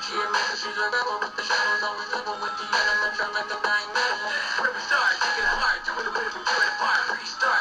She admits that she's a rebel, but the shadows always level with the elements are like a dying metal. Where we start, taking it apart, doing it with it apart, restart.